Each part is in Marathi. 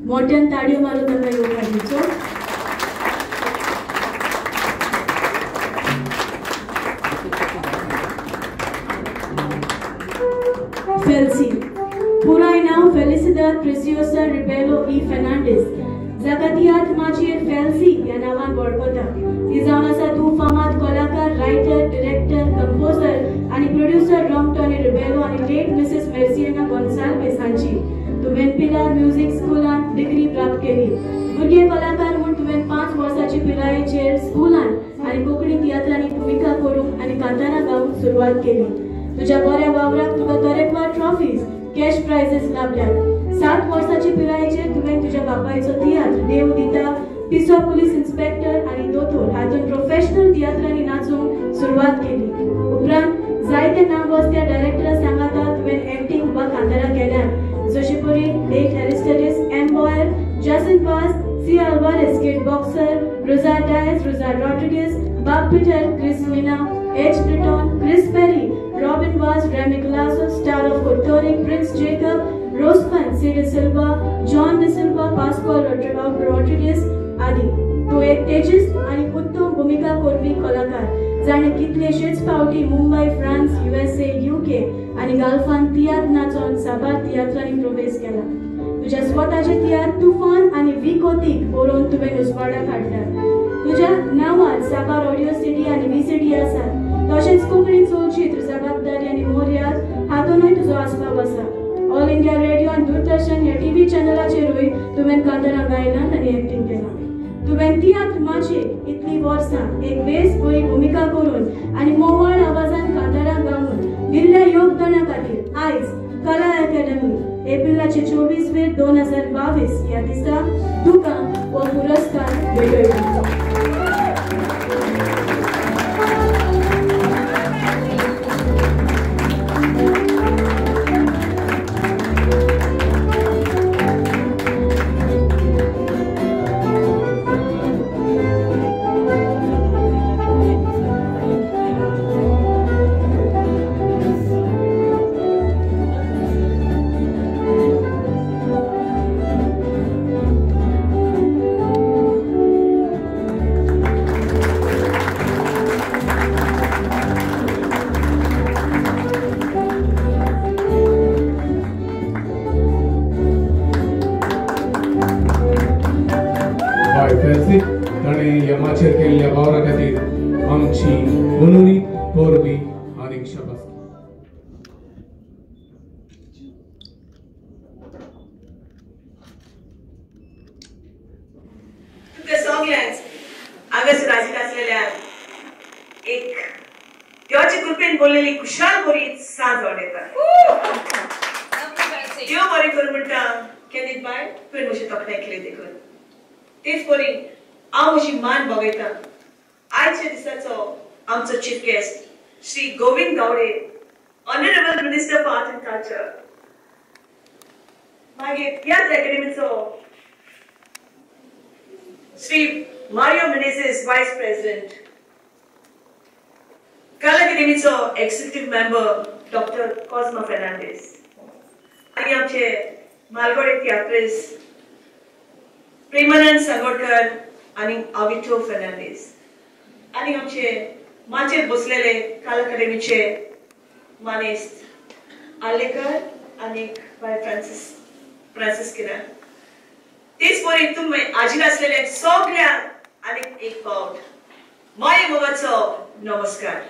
मोठ्यान ताळयो मारून तांकां येवपाक दिवचो. Felcy. Purai नाव Felicidade Preciosa Rebelo e Fernandes. जाका तियात्र माचेर Felcy ह्या नावान वळखता. ती जावन आसा तूं फामाद कलाकार, रायटर, डिरेक्टर, कंपोजर आनी प्रोड्युसर रॉम्पटन Rebelo आनी लेट मिसेस मेर्सियाना गोन्साल्वेस हांची. तुवें पिलार म्युझिक स्कूलान डिग्री प्राप्त केली. भुरगे कलाकार म्हूण तुवें 5 वर्सांची पिरायेचेर स्कूलान आनी कोंकणी तियात्रांनी भुमिका करूंक आनी कांतारां गावूंक सुरवात केली. तुज्या बऱ्या वावराक तुका तरेकवार ट्रॉफीज, कॅश प्राइजेस लाभल्यात. 7 वर्सांची पिरायेचेर तुवें तुज्या बापायचो तियात्र देव दिता, पिसो पुलीस इन्स्पेक्टर आनी दोतोर हातूंत प्रोफेशनल तियात्रांनी नाचूंक सुरवात केली. उपरांत जायते नामवस्त्या डायरेक्टरा सांगाता तुवें एक्टिंग वा कांतारां केल्यात. जशे परी लेट एरिस्टोडस, एम्पॉयर, Jacint Vaz, C Alvares, kid boxer, Rosario Dias, Rosario Rodrigues, Bab Peter, Chris Mina, H Britton, Chris Perry, Robin Vaz, Remmie Colaco, star of Curtorim, prince Jacob, रोस्पन, सीडे सिल्वा, जॉन डि सिल्वा, पास्कॉल रॉड्रिगेस आदी. तो एक तेजिस्त आनी उत्तम भूमिका करपी कलाकार जाणे कितलेशेच फावटी मुंबई, फ्रांस, USA, UK आनी गाल्फान तियात्र नाचोन साबार तियात्रांनी प्रवेश केला. तुज्या स्वताचे तियात्र तुफान आनी विकोतीक बरोवन तुवें उजवाडाक हाडल्यात. तुज्या नांवार साबार ऑडिओ CD आनी VCD आसात. तशेंच कोंकणी चलचित्र जबाबदारी आनी मोर्याद हातूनय तुजो आस्पाव आसा. ऑल इंडिया रेडिओ आनी दूरदर्शन ह्या TV चॅनलाचेरूय तुवें कांतारां गायलात आनी एक्टिंग केलां. तुवें तियात्र माचेर इतली वर्सां एक बेस बरी भूमिका करून आनी मोवाळ आवाजान कांतारां गावन दिल्ल्या योगदाना खातीर आयज कला अकादमी एप्रिलाचे 24 2022 ह्या दिसा तुका हो पुरस्कार भेटयलो. Chief guest, Shri Govind Gaude, Honorable Minister for Art and Culture. Mage Tiatr Academy'so Shri Mario Menezes, Vice President. Kala Academy'so Executive Member Dr. Cosma Fernandes. आणि आमचे मालगोडे Tiatrist Premanand Sangodkar आणि Avito Fernandes. आणि आमचे माचेर बसलेले कला अकादमीचे मानेस्त आर्लेकर आणि बाय फ्रांसिस किरण. तेच परी तुम्ही आजील असलेले सगळ्या आणि एक पावट माये मोगाचो नमस्कार.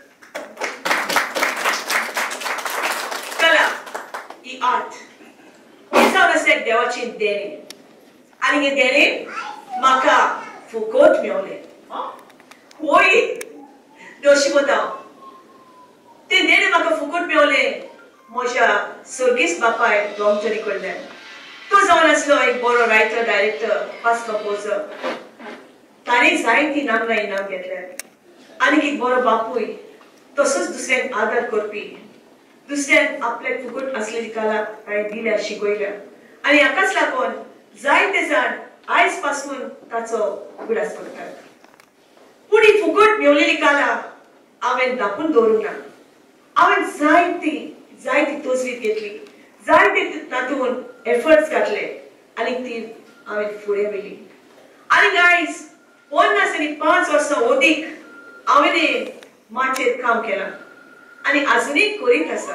कला ही आर्ट हे जावन आसा एक देवाची देणे आणि हे देणे म्हाका फुकट मेवले. होय दोशी बताव ते देणे म्हाका फुकट मेवले म्हज्या सर्गीस बापाय रॉम्पटनी कडल्यान. तो जावन आसलो एक बरो रायटर, डायरेक्टर, फास्ट कंपोजर. ताणें जायतीं नामनां इनाम घेतल्यात. आनी एक बरो बापूय, तसोच दुसऱ्यांक आदर करपी, दुसऱ्यांक आपल्याक फुकट आसलेली कला ताणें दिल्या, शिकयल्या. आनी हाकाच लागून जायते जाण आयज पासून ताचो उगडास करतात. पूण ही फुकट मेवलेली कला हांवें दापून दवरूंक ना. हांवें जायती तोजवीत घेतली, जायते तातूंत एफर्ट्स घातले आनी ती हांवें फुडें व्हेली आनी गायज 50 आनी 5 वर्सां ओदीक हांवें माचेर काम केलां आनी आजुनूय करीत आसा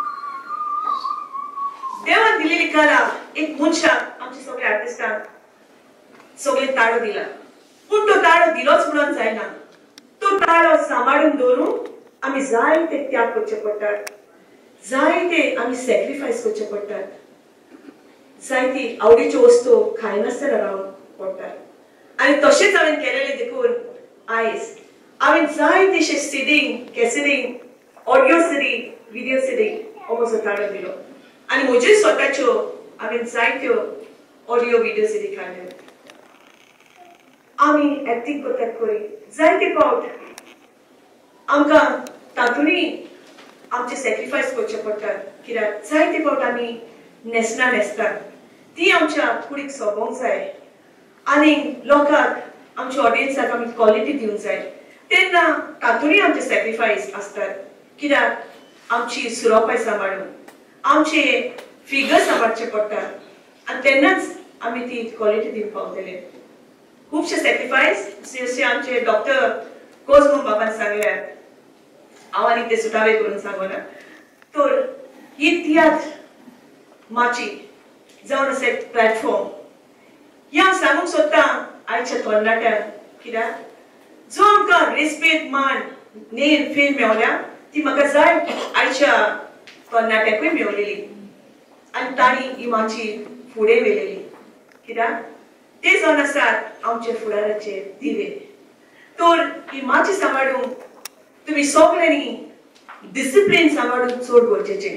देवान दिलेली कला एक मनशाक आमच्या सगळ्या आर्टिस्टांक सगळे ताळो दिला पूण तो ताळो दिलोच म्हणून जायना तो ताळो सांबाळून दवरून आमी जायते त्याग करचे पडटात जायते आमी सॅक्रिफायस करचे पडटात जायती आवडीच्यो वस्तू खायनासतना रावन पडटात आनी तशेंच हांवें केलेलें देखून आयज हांवें जायतेशे सीडींग कॅसेडींग ऑडियो सीडी व्हिडिओ सीडींग हो म्हजो ताळो दिलो आनी म्हज्यो स्वताच्यो हांवें जायत्यो ऑडियो व्हिडिओ सीडी काडल्यो आमी एक्टींग करतात खरी जायते फावट आमकां तातूंतय आमचे सॅक्रिफायस करचे पडटात कित्याक जायते फावट आमी न्हेसना न्हेसतात ती आमच्या कुडीक सोबोंक जाय आनी लोकांक आमच्या ऑडियन्साक आमी क्वॉलिटी दिवंक जाय तेन्ना तातूंतय आमचे सॅक्रिफायस आसतात कित्याक आमची सुरोपाय सांबाळून आमचे फिगर सांबाळचे पडटात आनी तेन्नाच आमी ती क्वॉलिटी दिवंक पावतले खुबशे सॅक्रिफायस जशे आमचे डॉक्टर कोस्मा बाबान सांगल्यार हांव आनी ते सुटावे करून सांगना तर ही तियात्र माची जावन आसा एक प्लॅटफॉर्म हे हांव सांगूंक सोदतां आयच्या तरणाट्यांक कित्याक जो आमकां रेस्पेद मान नेम फेम मेवल्या ती म्हाका जाय आयच्या तरणाट्याकूय मेवलेली आनी तांणी ही माची फुडें व्हेलेली कित्याक ते जावन आसात आमचे फुडाराचे दिवे तर ही माची सांबाळूंक तुमी सगळ्यांनी डिसिप्लीन सांबाळून चड गरजेचे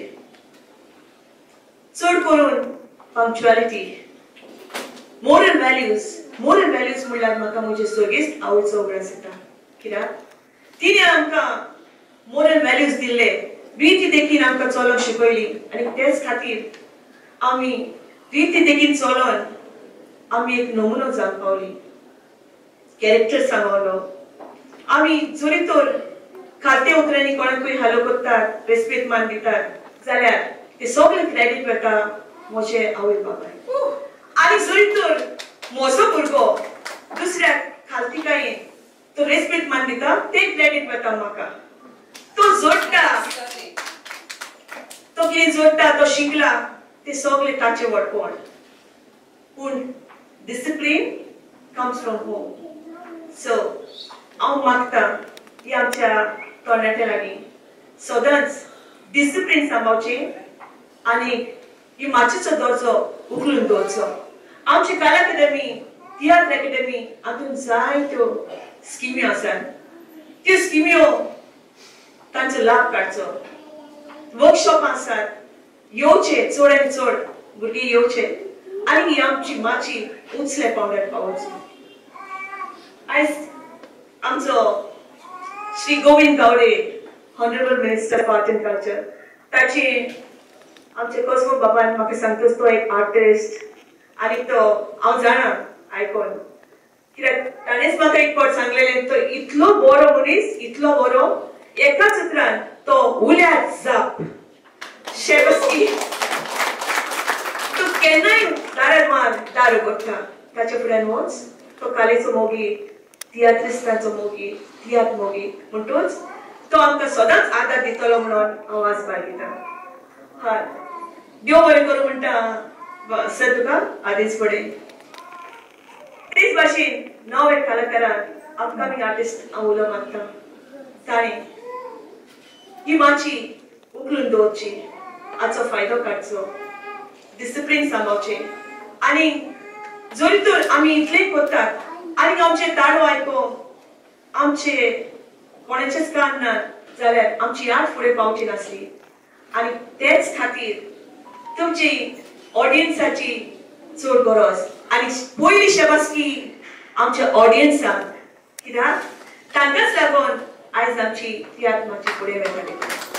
चड करून पंक्च्युअलिटी मोरल व्हॅल्यूज म्हणल्यार म्हाका म्हजे सगळेच आवडचो उगडास येता कित्याक तिणें आमकां मोरल व्हॅल्यूज दिल्ले रिती देखीन आमकां चलोवंक शिकयली आनी तेच खातीर आमी रिती देखीन चलोवन आमी एक नमुनो जावंक पावली कॅरेक्टर सांगलो आमी जरी तर खाते उतरांनी कोणाकूय हालो करतात रेस्पेद मान दितात जाल्यार ते सगळे क्रेडीट वता म्हजे आवय बाबाय आनी जरी तर म्हजो भुरगो दुसऱ्याक खालतिकायेन तो रेस्पेद मान दिता ते क्रेडीट वता म्हाका तो जोडटा तो कितें जोडटा तो शिकला ते सगळे ताचे वडपण पूण discipline comes from home so हांव मागता की आमच्या तरणाट्या लागीं सदांच डिसिप्लीन सांबाळची आनी ही माचीचो दर्जो उखलून दवरचो आमची कला अकादेमी तियात्र अकादेमी हातूंत जायत्यो स्किम्यो आसात त्यो स्किम्यो तांचो लाभ काडचो वर्कशॉपां आसात येवचे चड आनी चड भुरगे येवचे आनी ही आमची माची उंचल्या पावंड्यार पावोवची आयज आमचो Shri Govind Gaude honourable minister of art and culture ताची आमचे कोस्मा बाबान म्हाका सांगता तो एक आर्टिस्ट आनी तो हांव जाणा आयकोन कित्याक ताणेंच म्हाका एक फावट सांगलेलें तो इतलो बरो मनीस इतलो बरो एकाच उतरान तो उल्यार जाप शेवस्की तो केन्नाय दारार मार दार उगडटा ताचे फुड्यान वच तो कालेचो मोगी तियात्रिस्टांचो मोगी तियात्र मोगी म्हणटूच तो आमकां सदांच आदार दितलो म्हणून हांव आज बाळगितां हय देव बरें करूं म्हणटा सर तुका आदींच पडें तेच भाशेन नवे कलाकारान अपकमिंग आर्टिस्ट हांव उलोवंक मागतां ताणें ही माची उखलून दवरची हाचो फायदो काडचो डिसिप्लीन सांबाळचें आनी जरी तर आमी इतलें करतात आनी आमचे ताळो आयकोन आमचे कोणाचेच कान ना जाल्यार आमची याद फुडें पावची नासली आनी तेच खातीर तुमची ऑडियन्साची चड गरज आनी पयली शेबासकी आमच्या ऑडियन्साक कित्याक तांकांच लागून आयज आमची तियात्र माची फुडें वयताली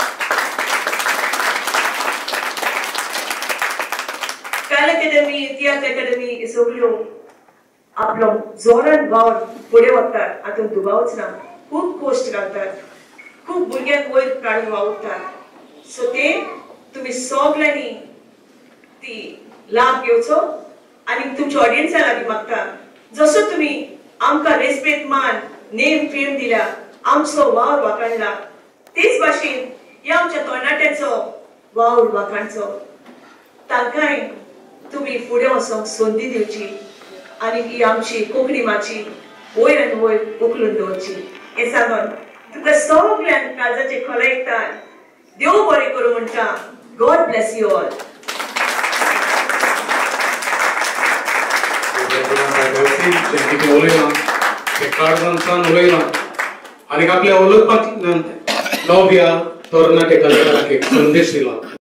कला अकादेमी तियात्र अकादेमी हे सगळ्यो आपलो जोरान वावर फुडें वतात हातूंत दुबावच ना खूब कश्ट घालतात खूब भुरग्यांक वयर काडून वावुरतात सो ते तुमी सगळ्यांनी ती लाभ घेवचो आणि तुमच्या ऑडियन्सा लागीं मागता जसो तुम्ही आमकां रेस्पेद मान नेम फेम दिला आमचो वावर वाखाणला तेच भाशेन ह्या आमच्या तरणाट्यांचो वावर वाखाणचो तांकांय तुम्ही फुडें वचोंक संदी दिवची आनी ही आमची कोंकणी माची वयर आनी वयर उखलून दवरची हे सांगून तुका सगळ्यांक काळजाचे खोलायतात देव बरें करूं म्हणटा गॉड ब्लेस यू ऑल आणि आपल्या उलोवपाक नव्या तरणाटे कलाकाराक एक संदेश दिला